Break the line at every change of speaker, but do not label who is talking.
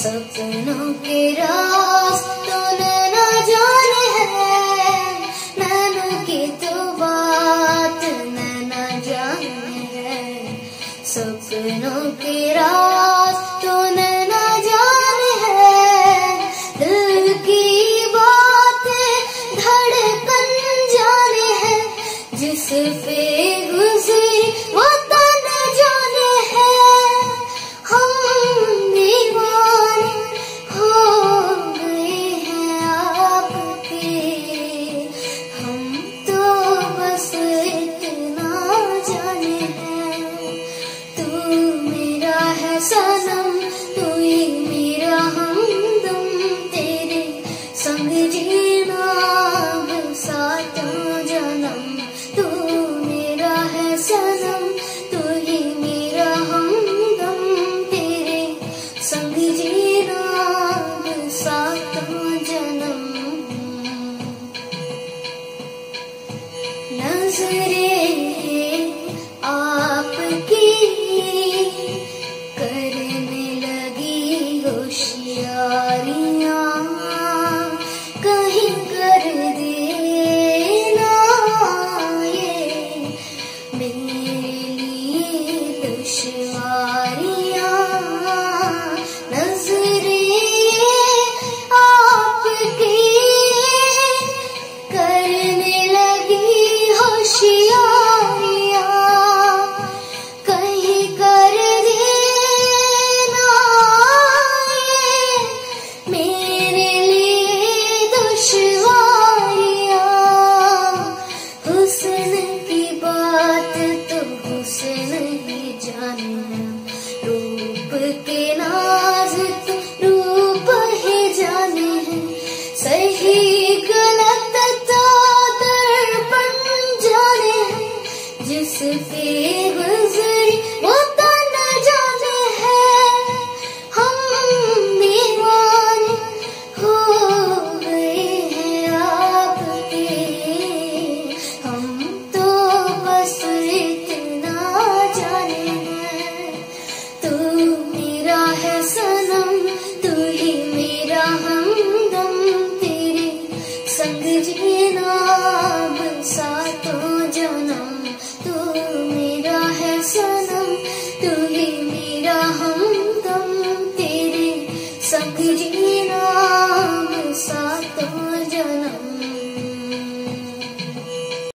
सपनों के राज तो नैना जाने है, नैनो की तो बात नैना जाने है। सपनों के राज तो नैना जाने है, दिल की बातें धड़कन जाने है, जिस पे गुजरी वो तन जाने है। हम दीवाने हो गए हैं आपके, हम तो बस इतना जाने हैं। तू मेरा है सनम, तू ही मेरा हमदम, तेरे संग जीना अब सातों जन्म। तू मेरा है सनम, तू ही मेरा हमदम, तेरे संग जीना अब सातों जन्म। नजरें आपकी करने लगी होशियारियां, कहीं कर देना ये मेरे लिए दुश्वारियां। नजरें आपकी करने लगी होशियारियां, कहीं कर देना ये मेरे लिए दुश्वारियां। हुस्न की बात तो हुस्न ही जाने, रूप के नाज तो रूप ही जाने हैं। सही गलत तो दर्पण जाने हैं, जिस पे गुजरी वो तन जाने है। हम दीवाने हो गए हैं आपके, हम तो बस इतना जाने हैं। तू मेरा है सनम, तू ही मेरा हमदम, तेरे संग जीना अब सातों जन्म। तू मेरा है सनम, तू ही मेरा हमदम, तेरे संग जीना